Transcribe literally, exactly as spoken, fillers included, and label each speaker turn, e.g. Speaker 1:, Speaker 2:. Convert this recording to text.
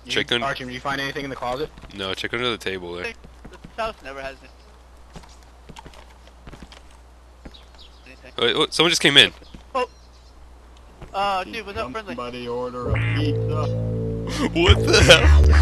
Speaker 1: check under.
Speaker 2: Archie, did you find anything in the closet?
Speaker 1: No, check under the table there.
Speaker 3: The house never has anything.
Speaker 1: Wait, wait, someone just came in.
Speaker 3: Oh. Uh, dude, what's up, friendly?
Speaker 2: Somebody order a pizza.
Speaker 1: What the hell?